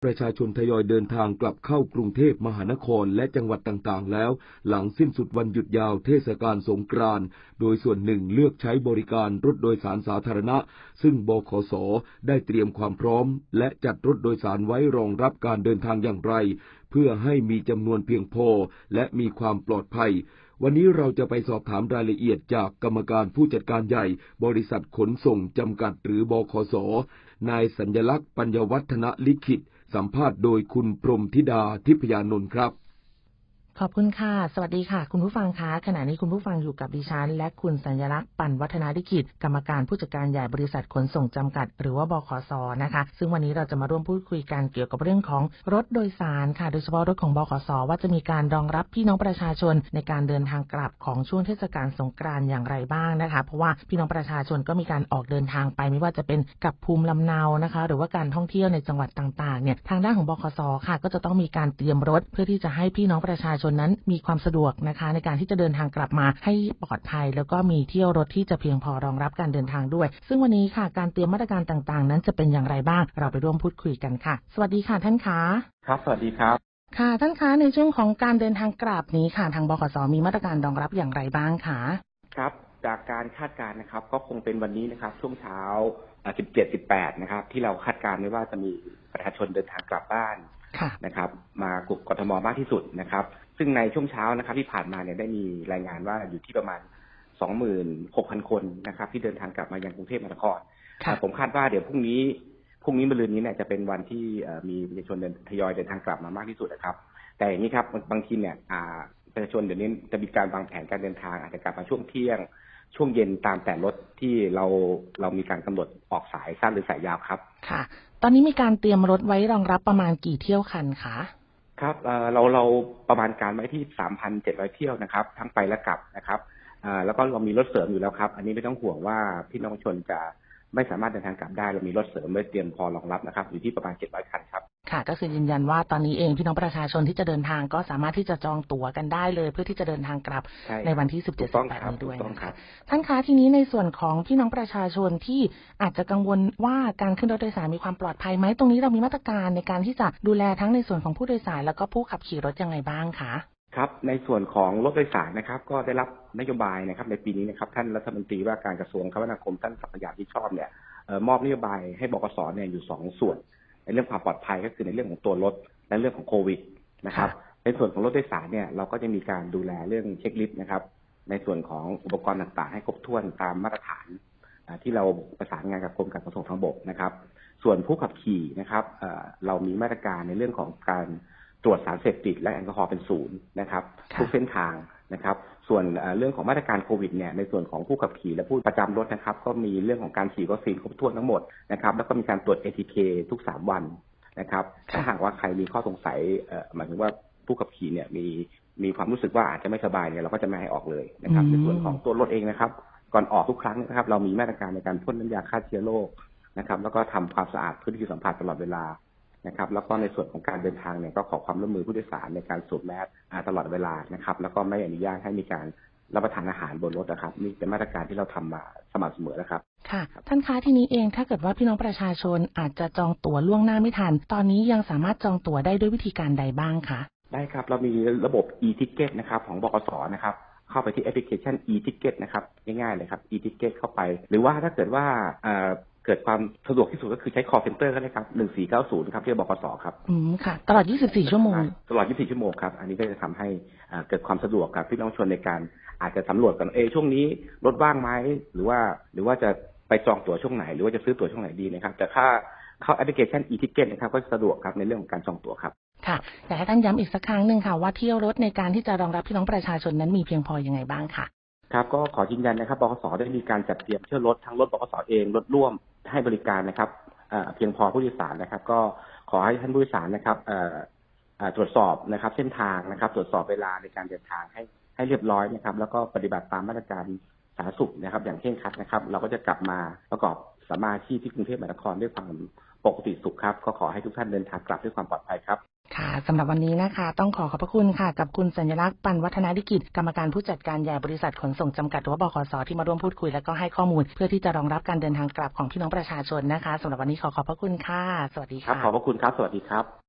ประชาชนทยอยเดินทางกลับเข้ากรุงเทพมหานครและจังหวัดต่างๆแล้วหลังสิ้นสุดวันหยุดยาวเทศกาลสงกรานต์โดยส่วนหนึ่งเลือกใช้บริการรถโดยสารสาธารณะซึ่งบขส.ได้เตรียมความพร้อมและจัดรถโดยสารไว้รองรับการเดินทางอย่างไรเพื่อให้มีจำนวนเพียงพอและมีความปลอดภัยวันนี้เราจะไปสอบถามรายละเอียดจากกรรมการผู้จัดการใหญ่บริษัทขนส่งจำกัดหรือบขส.นายสัญลักษณ์ปัญญวัฒนลิขิตสัมภาษณ์โดยคุณพรหมธิดาทิพยานนท์ครับขอบคุณค่ะสวัสดีค่ะคุณผู้ฟังคะขณะนี้คุณผู้ฟังอยู่กับดิฉันและคุณสัญลักษณ์ปัญวัฒนาลิขิตกรรมการผู้จัดการใหญ่บริษัทขนส่งจำกัดหรือว่าบขส.นะคะซึ่งวันนี้เราจะมาร่วมพูดคุยกันเกี่ยวกับเรื่องของรถโดยสารค่ะโดยเฉพาะรถของบขส.ว่าจะมีการรองรับพี่น้องประชาชนในการเดินทางกลับของช่วงเทศกาลสงกรานต์อย่างไรบ้างนะคะเพราะว่าพี่น้องประชาชนก็มีการออกเดินทางไปไม่ว่าจะเป็นกับภูมิลำเนานะคะหรือว่าการท่องเที่ยวในจังหวัดต่างๆเนี่ยทางด้านของบขส.ค่ะก็จะต้องมีการเตรียมรถเพื่อที่จะให้พี่น้องประชาชนนั้นมีความสะดวกนะคะในการที่จะเดินทางกลับมาให้ปลอดภัยแล้วก็มีเที่ยวรถที่จะเพียงพอรองรับการเดินทางด้วยซึ่งวันนี้ค่ะการเตรียมมาตรการต่างๆนั้นจะเป็นอย่างไรบ้างเราไปร่วมพูดคุยกันค่ะสวัสดีค่ะท่านคะครับสวัสดีครับค่ะท่านคะในช่วงของการเดินทางกลับนี้ค่ะทางบขส.มีมาตรการรองรับอย่างไรบ้างคะครับจากการคาดการณ์นะครับก็คงเป็นวันนี้นะครับช่วงเช้า17-18นะครับที่เราคาดการณ์ไว้ว่าจะมีประชาชนเดินทางกลับบ้านนะครับมากทมมากที่สุดนะครับซึ่งในช่วงเช้านะครับที่ผ่านมาเนี่ยได้มีรายงานว่าอยู่ที่ประมาณ 26,000 คนนะครับที่เดินทางกลับมายังกรุงเทพมหานครผมคาดว่าเดี๋ยวพรุ่งนี้มะรืนนี้เนี่ยจะเป็นวันที่มีประชาชนทยอยเดินทางกลับมามากที่สุดนะครับแต่อย่างนี้ครับบางทีเนี่ยประชาชนเดี๋ยวนี้จะมีการวางแผนการเดินทางอาจจะกลับมาช่วงเที่ยงช่วงเย็นตามแต่รถที่เรามีการกำหนดออกสายสั้นหรือสายยาวครับค่ะตอนนี้มีการเตรียมรถไว้รองรับประมาณกี่เที่ยวคันคะครับเราประมาณการไว้ที่ 3,700 เที่ยวนะครับทั้งไปและกลับนะครับแล้วก็เรามีรถเสริมอยู่แล้วครับอันนี้ไม่ต้องห่วงว่าพี่น้องชนจะไม่สามารถเดินทางกลับได้เรามีรถเสริมไว้เตรียมพอรองรับนะครับอยู่ที่ประมาณ700คันครับค่ะก็คือยืนยันว่าตอนนี้เองพี่น้องประชาชนที่จะเดินทางก็สามารถที่จะจองตั๋วกันได้เลยเพื่อที่จะเดินทางกลับในวันที่17-18นี้ด้วยนะคะท่านคะทีนี้ในส่วนของพี่น้องประชาชนที่อาจจะกังวลว่าการขึ้นรถโดยสารมีความปลอดภัยไหมตรงนี้เรามีมาตรการในการที่จะดูแลทั้งในส่วนของผู้โดยสารแล้วก็ผู้ขับขี่รถยังไงบ้างคะครับในส่วนของรถโดยสารนะครับก็ได้รับนโยบายนะครับในปีนี้นะครับท่านรัฐมนตรีว่าการกระทรวงคมนาคมท่านศักดิ์สยามชิดชอบเนี่ยมอบนโยบายให้บขส.เนี่ยอยู่2ส่วนในเรื่องความปลอดภัยก็คือในเรื่องของตัวรถและเรื่องของโควิดนะครับในส่วนของรถโดยสารเนี่ยเราก็จะมีการดูแลเรื่องเช็คลิสต์นะครับในส่วนของอุปกรณ์ต่างๆให้ครบถ้วนตามมาตรฐานที่เราประสานงานกับกรมการขนส่งทางบกนะครับส่วนผู้ขับขี่นะครับเรามีมาตรการในเรื่องของการตรวจสารเสพติดและแอลกอฮอล์เป็น0นะครับทุกเส้นทางนะครับส่วนเรื่องของมาตรการโควิดเนี่ยในส่วนของผู้ขับขี่และผู้ประจำรถนะครับก็มีเรื่องของการฉีดวัคซีนครบถ้วนทั้งหมดนะครับแล้วก็มีการตรวจ ATK ทุก3วันนะครับถ้าหากว่าใครมีข้อสงสัยหมายถึงว่าผู้ขับขี่เนี่ยมีความรู้สึกว่าอาจจะไม่สบายเนี่ยเราก็จะไม่ให้ออกเลยนะครับในส่วนของตัวรถเองนะครับก่อนออกทุกครั้งนะครับเรามีมาตรการในการพ่นน้ำยาฆ่าเชื้อโรคนะครับแล้วก็ทำความสะอาดพื้นที่สัมผัสตลอดเวลานะครับแล้วก็ในส่วนของการเดินทางเนี่ยก็ขอความร่วมมือผู้โดยสารในการสวมแมสตลอดเวลานะครับแล้วก็ไม่อนุญาตให้มีการรับประทานอาหารบนรถนะครับนี่เป็นมาตรการที่เราทำมาสม่ำเสมอแล้วครับค่ะท่านคะทีนี้เองถ้าเกิดว่าพี่น้องประชาชนอาจจะจองตั๋วล่วงหน้าไม่ทันตอนนี้ยังสามารถจองตั๋วได้ด้วยวิธีการใดบ้างคะได้ครับเรามีระบบ e-ticket นะครับของบขส.นะครับเข้าไปที่แอปพลิเคชัน e-ticket นะครับง่ายๆเลยครับ e-ticket เข้าไปหรือว่าถ้าเกิดว่าเกิดความสะดวกที่สุดก็คือใช้ call center ก็ได้ครับ1490ครับที่บขส.ครับค่ะตลอด24ชั่วโมงตลอด24ชั่วโมงครับอันนี้ก็จะทำให้เกิดความสะดวกกับพี่น้องชนในการอาจจะสำรวจกันช่วงนี้รถว่างไหมหรือว่าจะไปจองตั๋วช่วงไหนหรือว่าจะซื้อตั๋วช่วงไหนดีนะครับแต่ถ้าเข้าแอปพลิเคชัน e-ticket นะครับก็สะดวกครับในเรื่องของการจองตั๋วครับค่ะอยากให้ท่านย้ำอีกสักครั้งหนึ่งค่ะว่าเที่ยวรถในการที่จะรองรับพี่น้องประชาชนนั้นมีเพียงพอยังไงบ้างค่ะครับก็ขอยืนยันนะครับบขส.ได้มีการจัดเตรียมเที่ยวรถทั้งรถบขส.เองรถร่วมให้บริการนะครับเพียงพอผู้โดยสารนะครับก็ขอให้ท่านผู้โดยสารนะครับตรวจสอบนะครับเส้นทางนะครับตรวจสอบเวลาในการเดินทางให้เรียบร้อยนะครับแล้วก็ปฏิบัติตามมาตรการสาธารณสุขนะครับอย่างเคร่งครัดนะครับเราก็จะกลับมาประกอบสัมมาอาชีพที่กรุงเทพมหานครด้วยความปกติสุขครับก็ขอให้ทุกท่านเดินทางกลับด้วยความปลอดภัยครับค่ะสำหรับวันนี้นะคะต้องขอบพระคุณค่ะกับคุณสัญลักษณ์ปันวัฒนาธิกิจกรรมการผู้จัดการใหญ่บริษัทขนส่งจำกัดหรือว่าบขส.ที่มาร่วมพูดคุยและก็ให้ข้อมูลเพื่อที่จะรองรับการเดินทางกลับของพี่น้องประชาชนนะคะสำหรับวันนี้ขอบพระคุณค่ะสวัสดีครับค่ะขอบพระคุณครับสวัสดีครับ